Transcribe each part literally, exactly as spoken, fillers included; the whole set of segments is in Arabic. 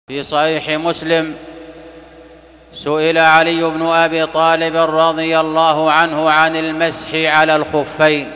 في صحيح مسلم سئل علي بن أبي طالب رضي الله عنه عن المسح على الخفين،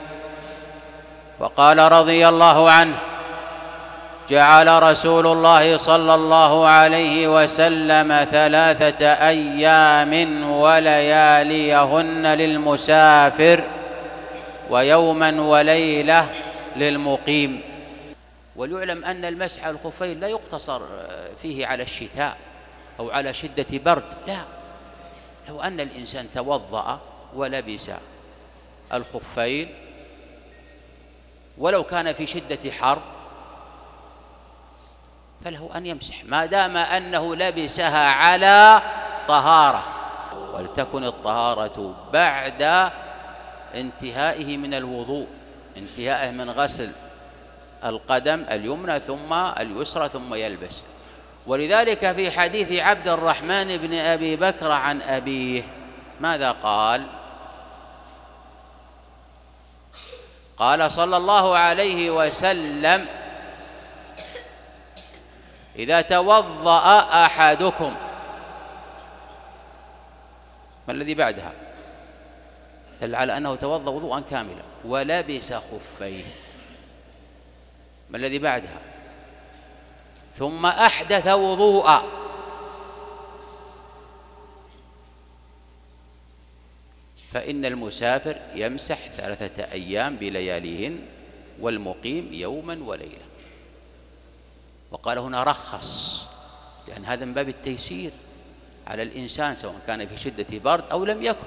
فقال رضي الله عنه: جعل رسول الله صلى الله عليه وسلم ثلاثة أيام ولياليهن للمسافر ويوما وليلة للمقيم. وليعلم أن المسح على الخفين لا يقتصر فيه على الشتاء أو على شدة برد، لا، لو أن الإنسان توضأ ولبس الخفين ولو كان في شدة حر فله أن يمسح ما دام أنه لبسها على طهارة، ولتكن الطهارة بعد انتهائه من الوضوء، انتهائه من غسل القدم اليمنى ثم اليسرى ثم يلبس. ولذلك في حديث عبد الرحمن بن أبي بكر عن أبيه ماذا قال؟ قال صلى الله عليه وسلم: إذا توضأ أحدكم، ما الذي بعدها؟ دل على أنه توضأ وضوءا كاملا ولبس خفيه. ما الذي بعدها؟ ثم أحدث وضوءا، فإن المسافر يمسح ثلاثة أيام بلياليهن والمقيم يوما وليلة. وقال هنا رخص، لأن هذا من باب التيسير على الإنسان سواء كان في شدة برد أو لم يكن.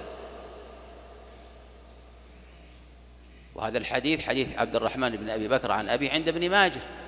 وهذا الحديث حديث عبد الرحمن بن أبي بكر عن أبي عند ابن ماجه.